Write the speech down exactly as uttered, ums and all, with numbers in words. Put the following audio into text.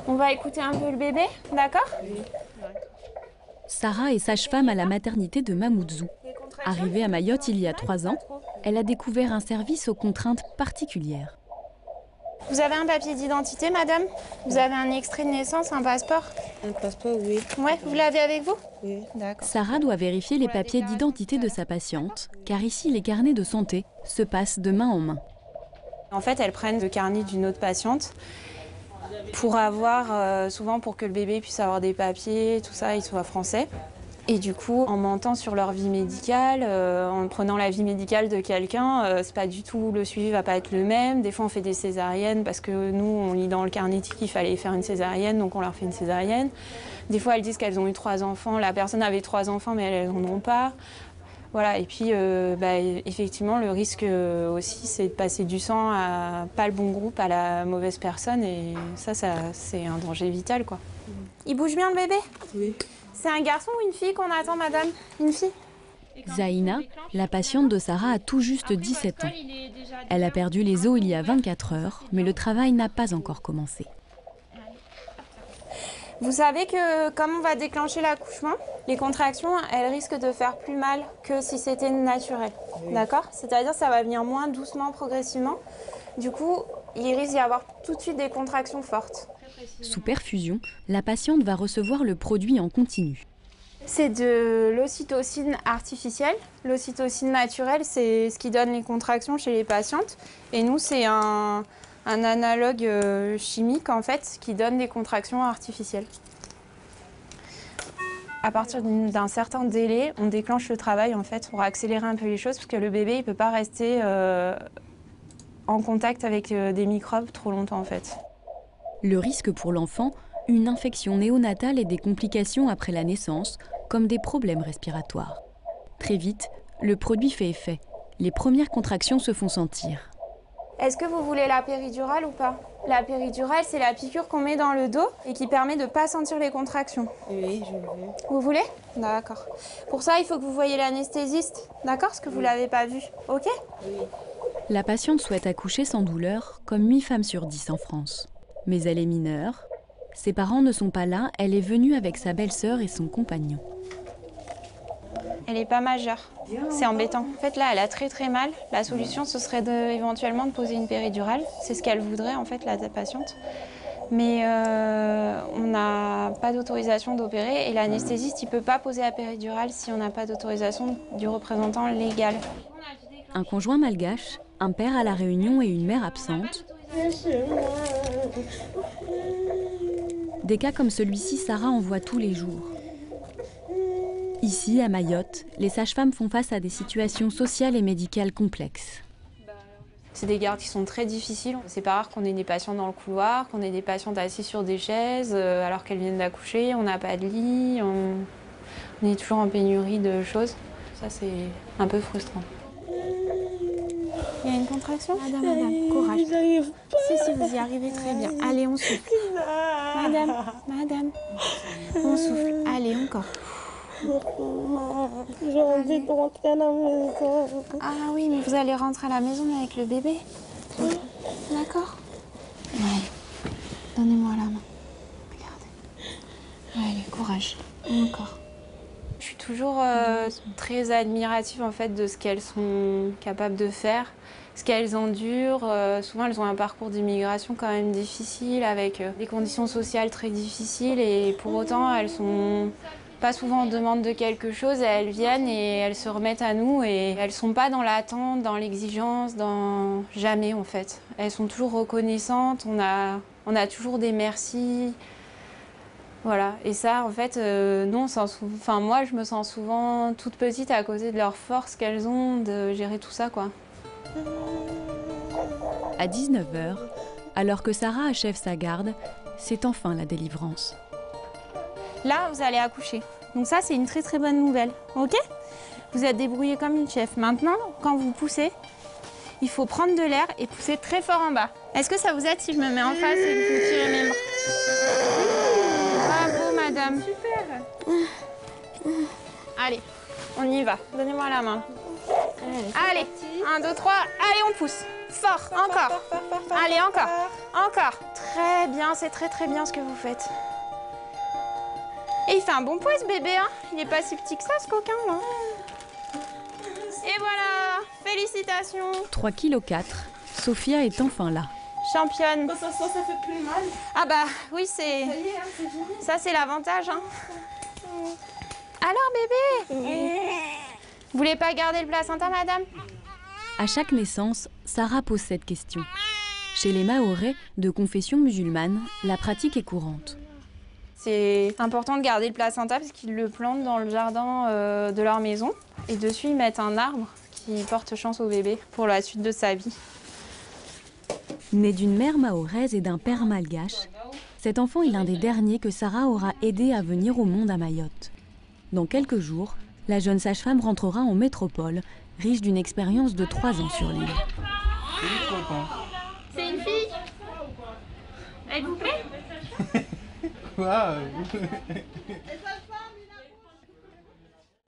On va écouter un peu le bébé, d'accord? Oui. Sarah est sage-femme à la maternité de Mamoudzou. Arrivée à Mayotte il y a trois ans, elle a découvert un service aux contraintes particulières. Vous avez un papier d'identité, madame? Vous avez un extrait de naissance, un passeport? Un passeport, oui. Ouais, vous l'avez avec vous? Oui. D'accord. Sarah doit vérifier les papiers d'identité de sa patiente, car ici les carnets de santé se passent de main en main. En fait, elles prennent le carnet d'une autre patiente pour avoir, euh, souvent pour que le bébé puisse avoir des papiers, tout ça, il soit français. Et du coup, en mentant sur leur vie médicale, euh, en prenant la vie médicale de quelqu'un, euh, c'est pas du tout, le suivi va pas être le même. Des fois, on fait des césariennes parce que nous, on lit dans le carnet qu'il fallait faire une césarienne, donc on leur fait une césarienne. Des fois, elles disent qu'elles ont eu trois enfants. La personne avait trois enfants, mais elles n'en ont pas. Voilà, et puis euh, bah, effectivement, le risque aussi, c'est de passer du sang à pas le bon groupe, à la mauvaise personne, et ça, ça c'est un danger vital, quoi. Il bouge bien, le bébé? Oui. C'est un garçon ou une fille qu'on attend, madame? Une fille? Zaïna, la patiente de Sarah, a tout juste dix-sept ans. Elle a perdu les os il y a vingt-quatre heures, mais le travail n'a pas encore commencé. Vous savez que comme on va déclencher l'accouchement, les contractions, elles risquent de faire plus mal que si c'était naturel. Oui. D'accord? C'est-à-dire que ça va venir moins doucement, progressivement. Du coup, il risque d'y avoir tout de suite des contractions fortes. Sous perfusion, la patiente va recevoir le produit en continu. C'est de l'ocytocine artificielle. L'ocytocine naturelle, c'est ce qui donne les contractions chez les patientes. Et nous, c'est un... un analogue euh, chimique en fait qui donne des contractions artificielles. À partir d'un certain délai, on déclenche le travail en fait pour accélérer un peu les choses parce que le bébé il peut pas rester euh, en contact avec euh, des microbes trop longtemps en fait. Le risque pour l'enfant, une infection néonatale et des complications après la naissance, comme des problèmes respiratoires. Très vite, le produit fait effet. Les premières contractions se font sentir. Est-ce que vous voulez la péridurale ou pas? La péridurale, c'est la piqûre qu'on met dans le dos et qui permet de ne pas sentir les contractions. Oui, je veux. Vous voulez? D'accord. Pour ça, il faut que vous voyiez l'anesthésiste, d'accord? Parce que vous ne l'avez pas vu, ok? Oui. La patiente souhaite accoucher sans douleur, comme huit femmes sur dix en France. Mais elle est mineure. Ses parents ne sont pas là, elle est venue avec sa belle-sœur et son compagnon. Elle n'est pas majeure, c'est embêtant. En fait là, elle a très très mal. La solution, ce serait de, éventuellement de poser une péridurale. C'est ce qu'elle voudrait en fait, la patiente. Mais euh, on n'a pas d'autorisation d'opérer et l'anesthésiste, il ne peut pas poser la péridurale si on n'a pas d'autorisation du représentant légal. Un conjoint malgache, un père à la Réunion et une mère absente. Des cas comme celui-ci, Sarah en voit tous les jours. Ici, à Mayotte, les sages-femmes font face à des situations sociales et médicales complexes. C'est des gardes qui sont très difficiles. C'est pas rare qu'on ait des patients dans le couloir, qu'on ait des patientes assises sur des chaises euh, alors qu'elles viennent d'accoucher, on n'a pas de lit, on... on est toujours en pénurie de choses. Ça, c'est un peu frustrant. Il y a une contraction? Madame, madame, courage. Si, si, vous y arrivez très bien. Allez, on souffle. Madame, madame, on souffle. Allez, encore. J'ai envie de rentrer à la maison. Ah oui, mais vous allez rentrer à la maison avec le bébé. D'accord? Allez, donnez-moi la main. Regardez. Allez, courage. Encore. Je suis toujours euh, très admirative en fait de ce qu'elles sont capables de faire, ce qu'elles endurent. Euh, souvent, elles ont un parcours d'immigration quand même difficile, avec euh, des conditions sociales très difficiles, et pour autant, elles sont pas souvent en demande de quelque chose, et elles viennent et elles se remettent à nous, et elles sont pas dans l'attente, dans l'exigence, dans jamais en fait. Elles sont toujours reconnaissantes, on a, on a toujours des merci. Voilà, et ça, en fait, euh, non, enfin, moi, je me sens souvent toute petite à cause de leur force qu'elles ont de gérer tout ça, quoi. À dix-neuf heures, alors que Sarah achève sa garde, c'est enfin la délivrance. Là, vous allez accoucher. Donc ça, c'est une très très bonne nouvelle, ok? Vous êtes débrouillée comme une chef. Maintenant, quand vous poussez, il faut prendre de l'air et pousser très fort en bas. Est-ce que ça vous aide si je me mets en face et que vous tirez mes bras? Bravo, madame. Super. Allez, on y va. Donnez-moi la main. Allez, un, deux, trois. Allez, on pousse. Fort, encore. Allez, encore. Encore. Très bien, c'est très très bien ce que vous faites. Et il fait un bon poids ce bébé, hein. Il est pas si petit que ça ce coquin là. Et voilà, félicitations. trois virgule quatre kilos, Sophia est enfin là. Championne. Ça, ça, ça fait plus mal. Ah bah oui, c'est... Ça y est, hein, c'est fini. Ça c'est l'avantage, hein. Alors bébé, vous voulez pas garder le placenta, madame? À chaque naissance, Sarah pose cette question. Chez les Mahorais, de confession musulmane, la pratique est courante. C'est important de garder le placenta parce qu'ils le plantent dans le jardin euh, de leur maison. Et dessus, ils mettent un arbre qui porte chance au bébé pour la suite de sa vie. Né d'une mère mahoraise et d'un père malgache, cet enfant est l'un des derniers que Sarah aura aidé à venir au monde à Mayotte. Dans quelques jours, la jeune sage-femme rentrera en métropole, riche d'une expérience de trois ans sur l'île. C'est une fille? Elle vous plaît? Waouh.